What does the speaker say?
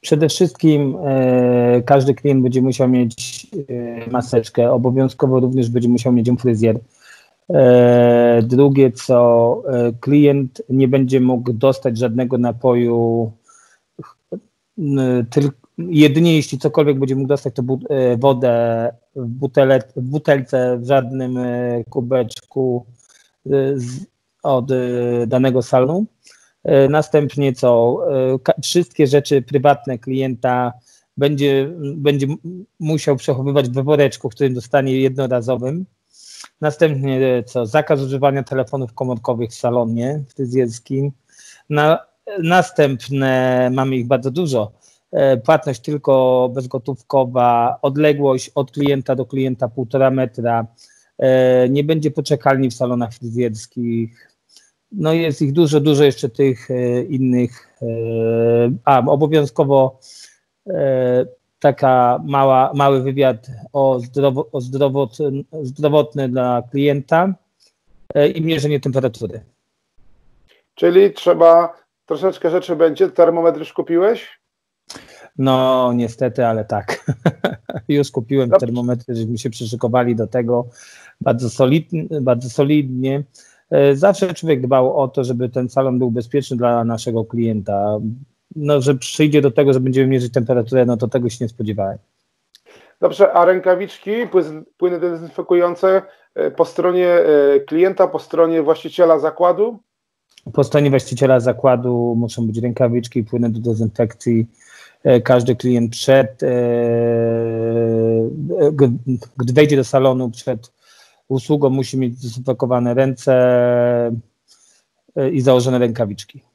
Przede wszystkim każdy klient będzie musiał mieć maseczkę, obowiązkowo również będzie musiał mieć ją fryzjer. Drugie co, klient nie będzie mógł dostać żadnego napoju, jedynie jeśli cokolwiek będzie mógł dostać, to wodę w butelce, w żadnym kubeczku od danego salonu. Następnie co, wszystkie rzeczy prywatne klienta będzie musiał przechowywać w woreczku, w którym dostanie jednorazowym. Następnie co, zakaz używania telefonów komórkowych w salonie fryzjerskim. Następne, mamy ich bardzo dużo, płatność tylko bezgotówkowa, odległość od klienta do klienta 1,5 metra, nie będzie poczekalni w salonach fryzjerskich. No jest ich dużo jeszcze tych innych, obowiązkowo taka mały wywiad zdrowotny dla klienta i mierzenie temperatury. Czyli trzeba, troszeczkę rzeczy będzie, termometr już kupiłeś? No niestety, ale tak. Już kupiłem termometry, żeśmy się przyszykowali do tego bardzo solidnie. Zawsze człowiek dbał o to, żeby ten salon był bezpieczny dla naszego klienta. No, że przyjdzie do tego, że będziemy mierzyć temperaturę, no to tego się nie spodziewałem. Dobrze, a rękawiczki, płyny dezynfekujące po stronie klienta, po stronie właściciela zakładu? Po stronie właściciela zakładu muszą być rękawiczki i płyny do dezynfekcji. Każdy klient gdy wejdzie do salonu przed usługą, musi mieć zdezynfekowane ręce i założone rękawiczki.